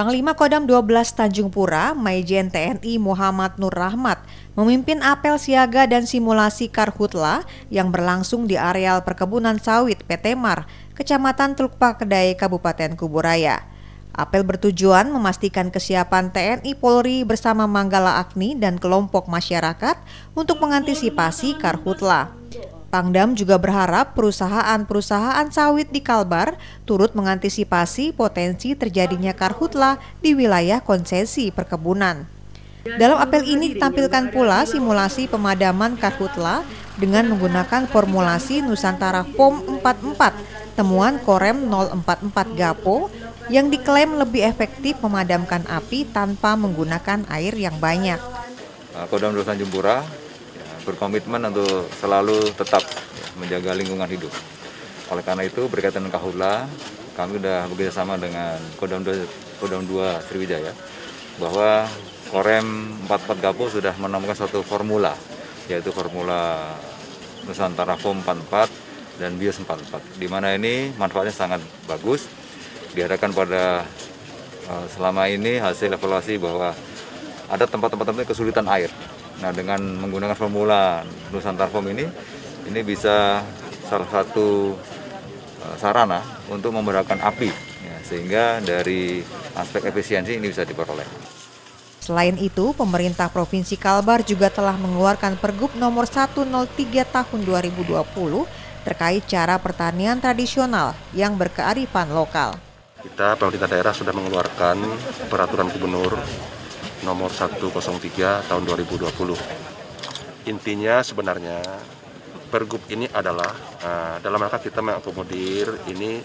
Panglima Kodam 12 Tanjung Pura, Maijen TNI Muhammad Nur Rahmat, memimpin apel siaga dan simulasi Karhutla yang berlangsung di areal perkebunan sawit PT Mar, Kecamatan Teluk Pakedai, Kabupaten Kuburaya. Apel bertujuan memastikan kesiapan TNI Polri bersama Manggala Agni dan kelompok masyarakat untuk mengantisipasi Karhutla. Pangdam juga berharap perusahaan-perusahaan sawit di Kalbar turut mengantisipasi potensi terjadinya karhutla di wilayah konsesi perkebunan. Dalam apel ini ditampilkan pula simulasi pemadaman karhutla dengan menggunakan formulasi Nusantara Foam 44, temuan Korem 044 Gapo yang diklaim lebih efektif memadamkan api tanpa menggunakan air yang banyak. Kodam 12 Tanjung Pura berkomitmen untuk selalu tetap menjaga lingkungan hidup. Oleh karena itu berkaitan dengan karhutla, kami sudah bekerjasama dengan Kodam 2 Sriwijaya bahwa Korem 44 Gapo sudah menemukan satu formula, yaitu formula Nusantara Foam 44 dan Bios 44, di mana ini manfaatnya sangat bagus. Diharapkan pada selama ini hasil evaluasi bahwa ada tempat-tempat kesulitan air. Nah, dengan menggunakan formula Nusantara Foam ini bisa salah satu sarana untuk memadamkan api, ya, sehingga dari aspek efisiensi ini bisa diperoleh. Selain itu, pemerintah Provinsi Kalbar juga telah mengeluarkan Pergub nomor 103 tahun 2020 terkait cara pertanian tradisional yang berkearifan lokal. Kita pemerintah daerah sudah mengeluarkan peraturan gubernur nomor 103 tahun 2020. Intinya sebenarnya Pergub ini adalah dalam rangka kita mengakomodir ini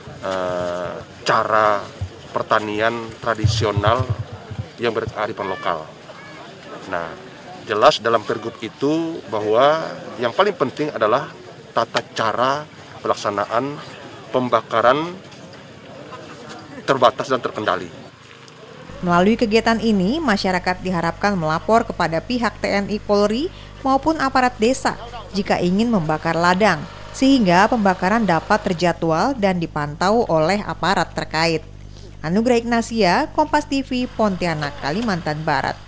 cara pertanian tradisional yang berkearifan lokal. Nah, jelas dalam Pergub itu bahwa yang paling penting adalah tata cara pelaksanaan pembakaran terbatas dan terkendali. Melalui kegiatan ini, masyarakat diharapkan melapor kepada pihak TNI Polri maupun aparat desa jika ingin membakar ladang, sehingga pembakaran dapat terjadwal dan dipantau oleh aparat terkait. Anugrah Ignasia, Kompas TV, Pontianak, Kalimantan Barat.